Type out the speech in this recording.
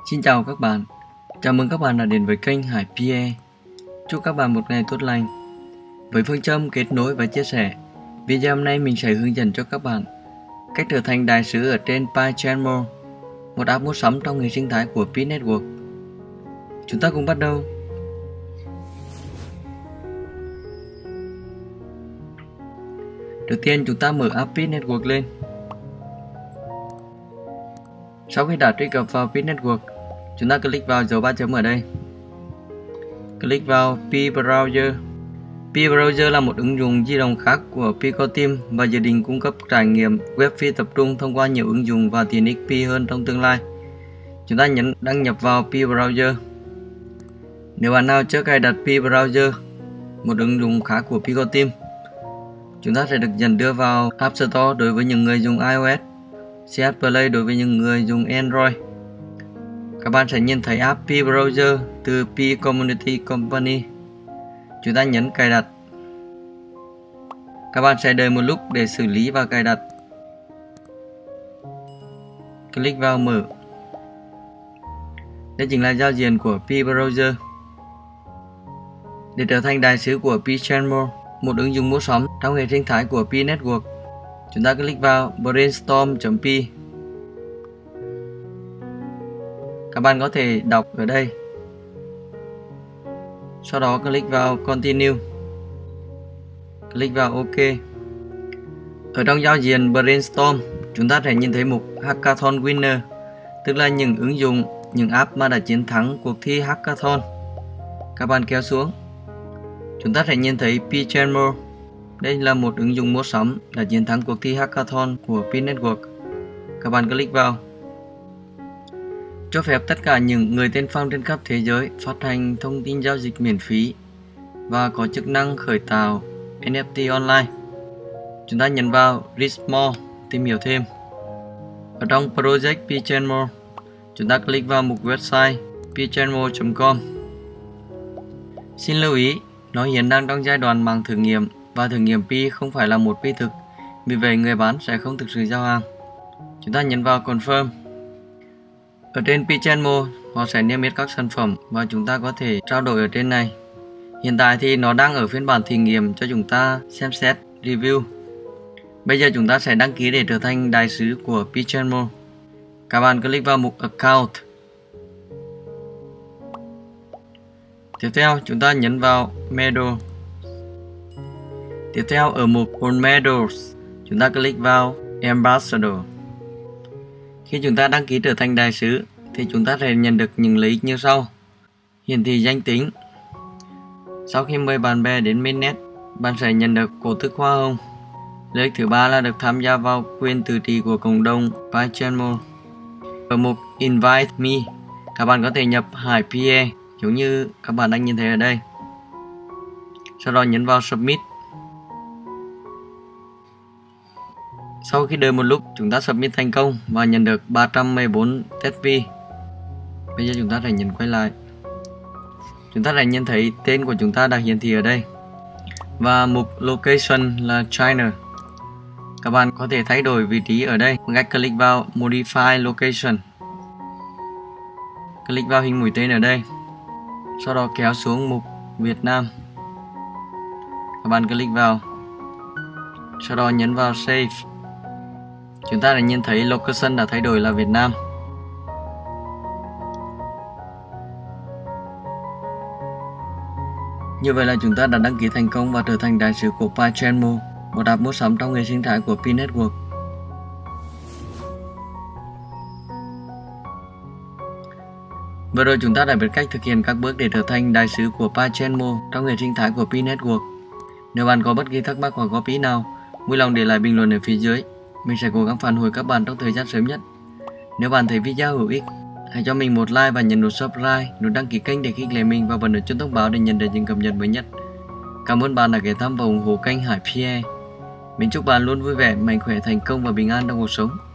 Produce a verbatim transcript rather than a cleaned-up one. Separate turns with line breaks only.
Xin chào các bạn, chào mừng các bạn đã đến với kênh Hải pê e. Chúc các bạn một ngày tốt lành. Với phương châm kết nối và chia sẻ, video hôm nay mình sẽ hướng dẫn cho các bạn cách trở thành đại sứ ở trên PyChanmo, một app mua sắm trong hệ sinh thái của Pi Network. Chúng ta cùng bắt đầu. Đầu tiên chúng ta mở app Pi Network lên. Sau khi đã truy cập vào Pi Network, chúng ta click vào dấu ba chấm ở đây. Click vào Pi Browser. Pi Browser là một ứng dụng di động khác của Picoteam và dự định cung cấp trải nghiệm web phi tập trung thông qua nhiều ứng dụng và tiện ích Pi hơn trong tương lai. Chúng ta nhấn đăng nhập vào Pi Browser. Nếu bạn nào chưa cài đặt Pi Browser, một ứng dụng khác của Picoteam, chúng ta sẽ được dẫn đưa vào App Store đối với những người dùng iOS, xê hát Play đối với những người dùng Android. Các bạn sẽ nhìn thấy app Pi Browser từ Pi Community Company. Chúng ta nhấn cài đặt. Các bạn sẽ đợi một lúc để xử lý và cài đặt. Click vào mở. Đây chính là giao diện của Pi Browser. Để trở thành đại sứ của PyChanmo, một ứng dụng mua sắm trong hệ sinh thái của Pi Network, chúng ta click vào brainstorm chấm pi. Các bạn có thể đọc ở đây. Sau đó click vào Continue. Click vào OK. Ở trong giao diện Brainstorm, chúng ta sẽ nhìn thấy mục Hackathon Winner, tức là những ứng dụng, những app mà đã chiến thắng cuộc thi Hackathon. Các bạn kéo xuống. Chúng ta sẽ nhìn thấy PyChanmo. Đây là một ứng dụng mua sắm đã chiến thắng cuộc thi Hackathon của Pi Network. Các bạn click vào. Cho phép tất cả những người tiên phong trên khắp thế giới phát hành thông tin giao dịch miễn phí và có chức năng khởi tạo en ép tê online. Chúng ta nhấn vào Read More, tìm hiểu thêm. Ở trong Project PyChanmo, chúng ta click vào mục website pychanmo chấm com. Xin lưu ý, nó hiện đang trong giai đoạn mạng thử nghiệm và thử nghiệm Pi không phải là một Pi thực, vì vậy người bán sẽ không thực sự giao hàng. Chúng ta nhấn vào Confirm. Ở trên PyChanmo, họ sẽ niêm yết các sản phẩm và chúng ta có thể trao đổi ở trên này. Hiện tại thì nó đang ở phiên bản thí nghiệm cho chúng ta xem xét, review. Bây giờ chúng ta sẽ đăng ký để trở thành đại sứ của PyChanmo. Các bạn click vào mục Account. Tiếp theo, chúng ta nhấn vào Medal. Tiếp theo, ở mục On Medals, chúng ta click vào Ambassador. Khi chúng ta đăng ký trở thành đại sứ, thì chúng ta sẽ nhận được những lợi ích như sau. Hiển thị danh tính. Sau khi mời bạn bè đến mainnet, bạn sẽ nhận được cổ tức hoa hồng. Lợi ích thứ ba là được tham gia vào quyền tự trị của cộng đồng PyChanmo. Ở mục Invite Me, các bạn có thể nhập Hải pê e giống như các bạn đang nhìn thấy ở đây. Sau đó nhấn vào Submit. Sau khi đợi một lúc, chúng ta submit thành công và nhận được ba trăm mười bốn test fee. Bây giờ chúng ta sẽ nhấn quay lại. Chúng ta sẽ nhìn thấy tên của chúng ta đã hiển thị ở đây. Và mục Location là China. Các bạn có thể thay đổi vị trí ở đây bằng cách click vào Modify Location. Click vào hình mũi tên ở đây. Sau đó kéo xuống mục Việt Nam. Các bạn click vào. Sau đó nhấn vào Save. Chúng ta đã nhìn thấy location đã thay đổi là Việt Nam. Như vậy là chúng ta đã đăng ký thành công và trở thành đại sứ của PyChanmo, một app mua sắm trong hệ sinh thái của Pi Network. Vừa rồi chúng ta đã biết cách thực hiện các bước để trở thành đại sứ của PyChanmo trong hệ sinh thái của Pi Network. Nếu bạn có bất kỳ thắc mắc hoặc góp ý nào, vui lòng để lại bình luận ở phía dưới. Mình sẽ cố gắng phản hồi các bạn trong thời gian sớm nhất. Nếu bạn thấy video hữu ích, hãy cho mình một like và nhấn nút subscribe, nút đăng ký kênh để khích lệ mình và bật nút chuông thông báo để nhận được những cập nhật mới nhất. Cảm ơn bạn đã ghé thăm và ủng hộ kênh Hải pê e. Mình chúc bạn luôn vui vẻ, mạnh khỏe, thành công và bình an trong cuộc sống.